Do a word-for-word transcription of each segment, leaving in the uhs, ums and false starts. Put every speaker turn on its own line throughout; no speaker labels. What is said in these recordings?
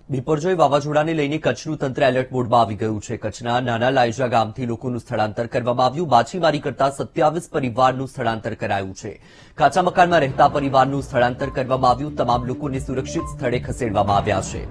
બિપરજોય વાવાઝોડાને લઈને કચ્છનું તંત્ર એલર્ટ મોડમાં આવી ગયું છે। કચ્છના નાના લાયજા ગામથી લોકોનું સ્થળાંતર કરવામાં આવ્યું। માછીમારી કરતા સત્યાવીસ પરિવારનું સ્થળાંતર કરાયું છે। કાચા મકાનમાં રહેતા પરિવારનું સ્થળાંતર કરવામાં આવ્યું। તમામ લોકોને સુરક્ષિત સ્થળે ખસેડવામાં આવ્યા છે।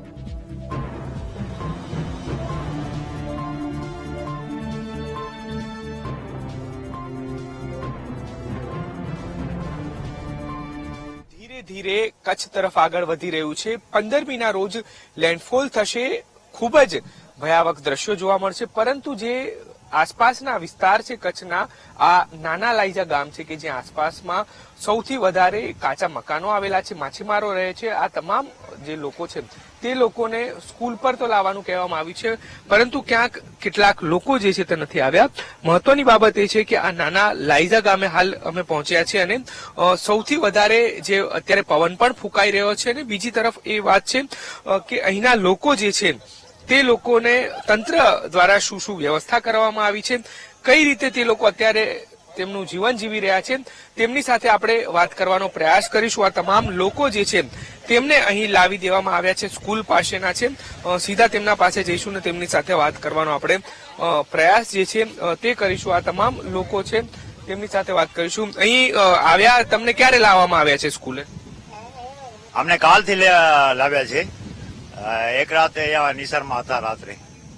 ધીરે કચ્છ તરફ આગળ વધી રહ્યું છે। પંદરમીના રોજ લેન્ડફોલ થશે। ખૂબ જ ભયાવક દ્રશ્યો જોવા મળશે, પરંતુ જે આસપાસના વિસ્તાર છે કચ્છના, આ નાના લાયજા ગામ છે કે જ્યાં આસપાસમાં સૌથી વધારે કાચા મકાનો આવેલા છે, માછીમારો રહે છે। આ તમામ જે લોકો છે તે લોકોને સ્કૂલ પર તો લાવવાનું કહેવામાં આવ્યું છે, પરંતુ ક્યાંક કેટલાક લોકો જે છે તે નથી આવ્યા। મહત્વની બાબત એ છે કે આ નાના લાયજા ગામે હાલ અમે પહોંચ્યા છે અને સૌથી વધારે જે અત્યારે પવન પણ ફૂંકાઈ રહ્યો છે। અને બીજી તરફ એ વાત છે કે અહીંના લોકો જે છે તે લોકોને તંત્ર દ્વારા શું શું વ્યવસ્થા કરવામાં આવી છે, કઈ રીતે તે લોકો અત્યારે તેમનું જીવન જીવી રહ્યા છે, તેમની સાથે આપણે વાત કરવાનો પ્રયાસ કરીશું। આ તમામ લોકો જે છે તેમને અહીં લાવી દેવામાં આવ્યા છે, સ્કૂલ પાસેના છે। સીધા તેમના પાસે જઈશું ને તેમની સાથે વાત કરવાનો આપણે પ્રયાસ જે છે તે કરીશું। આ તમામ લોકો છે તેમની સાથે વાત કરીશું। અહીં આવ્યા, તમને ક્યારે લાવવામાં આવ્યા છે સ્કૂલે?
અમને કાલથી લાવ્યા છે। એક રાતે અહીંયા નિસરમાં હતા રાત્રે।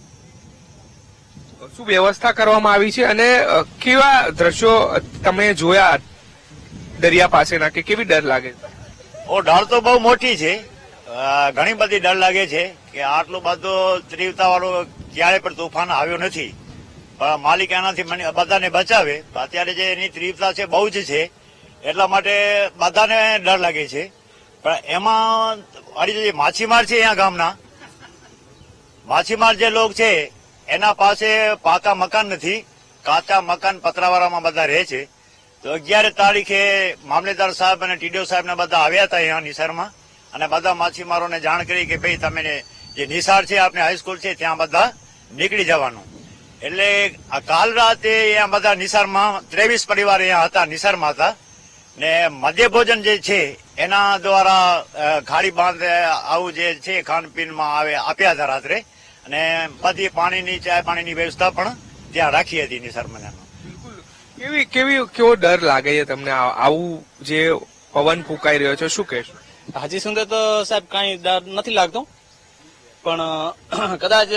શું વ્યવસ્થા કરવામાં આવી છે અને કેવા દ્રશ્યો તમે જોયા દરિયા પાસેના, કે કેવી ડર લાગે?
ઓ ડર તો બહુ મોટી છે, ઘણી બધી ડર લાગે છે કે આટલું બધું તીવ્રતા વાળું ક્યારે પણ તોફાન આવ્યો નથી, પણ માલિક એનાથી બધાને બચાવે। અત્યારે જે એની તીવ્રતા છે બહુ જ છે, એટલા માટે બધાને ડર લાગે છે। પણ એમાં અડી જે માછીમાર છે અહીંયા ગામના માછીમાર જે લોક છે એના પાસે પાકા મકાન નથી, કાચા મકાન પતરાવાળામાં બધા રહે છે। તો અગિયાર તારીખે મામલેદાર સાહેબ અને ટીડીઓ સાહેબ ને બધા આવ્યા હતા અહીંયા નિસારમાં, અને બધા માછીમારોને જાણ કરી કે ભાઈ તમે જે નિસાર છે આપણે હાઈસ્કૂલ છે ત્યાં બધા નીકળી જવાનું। એટલે કાલ રાતે અહીંયા બધા નિસારમાં ત્રેવીસ પરિવાર અહીંયા હતા, નિસારમાં હતા, ને મધ્ય ભોજન જે છે એના દ્વારા ખાડી બાંધ આવું જે છે ખાનપીનમાં આવે આપ્યા હતા રાત્રે, અને બધી પાણીની ચાય પાણીની વ્યવસ્થા પણ ત્યાં રાખી હતી નિસર્ગમાં।
કેવી કેવી કેવો ડર લાગે છે તમને આવું જે પવન ફૂંકાઈ રહ્યો છે, શું કહેશો?
હજી સુધી તો સાહેબ કઈ ડર નથી લાગતો, પણ કદાચ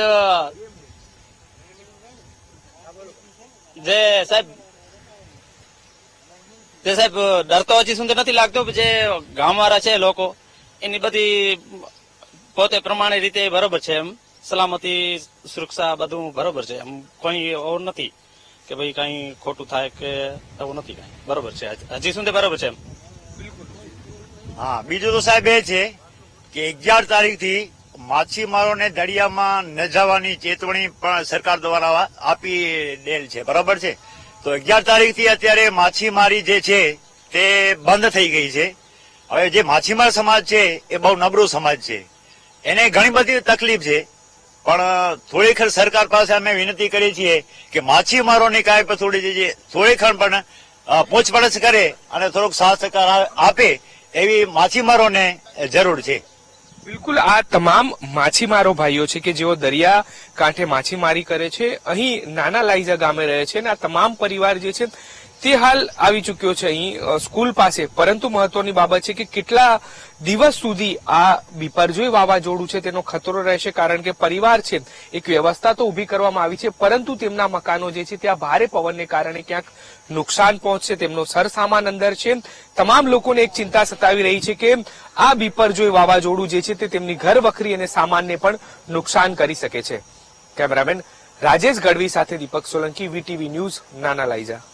જે સાહેબ જે સાહેબ ડર તો હજી સુધી નથી લાગતો। જે ગામવાળા છે લોકો એની બધી પોતે પ્રમાણે રીતે બરોબર છે, એમ સલામતી સુરક્ષા બધું બરોબર છે, એમ કોઈ એવું નથી કે ભાઈ કઈ ખોટું થાય કે એવું નથી, કઈ બરોબર છે, હજી સુધી બરોબર છે એમ।
હા, બીજું તો સાહેબ એ છે કે અગિયાર તારીખ થી માછીમારોને દરિયામાં ન જવાની ચેતવણી પણ સરકાર દ્વારા આપી દેલ છે, બરોબર છે। તો અગિયાર તારીખ થી અત્યારે માછીમારી જે છે તે બંધ થઈ ગઈ છે। હવે જે માછીમાર સમાજ છે એ બહુ નબળો સમાજ છે, એને ઘણી બધી તકલીફ છે, પણ થોડીક સરકાર પાસે અમે વિનંતી કરીએ છીએ કે માછીમારોને કાંઈ પણ થોડી થોડીક પણ પૂછપરછ કરે અને થોડોક સાથ સહકાર આપે એવી માછીમારોને જરૂર છે।
બિલકુલ, આ તમામ માછીમારો ભાઈઓ છે કે જેઓ દરિયા કાંઠે માછીમારી કરે છે, અહીં નાના લાયજા ગામે રહે છે, અને આ તમામ પરિવાર જે છે તે હાલ આવી ચુક્યો છે અહીં સ્કૂલ પાસે। પરંતુ મહત્વની બાબત છે કે કેટલા દિવસ સુધી આ બિપરજોય વાવાઝોડું છે તેનો ખતરો રહેશે, કારણ કે પરિવાર છે એક વ્યવસ્થા તો ઉભી કરવામાં આવી છે, પરંતુ તેમના મકાનો જે છે ત્યાં ભારે પવનને કારણે ક્યાંક નુકસાન પહોંચશે, તેમનો સરસામાન અંદર છે। તમામ લોકોને એક ચિંતા સતાવી રહી છે કે આ બિપરજોય વાવાઝોડું જે છે તે તેમની ઘર વખરી અને સામાનને પણ નુકસાન કરી શકે છે। કેમેરામેન રાજેશ ગઢવી સાથે દીપક સોલંકી, વીટીવી ન્યૂઝ, નાના લાયજા।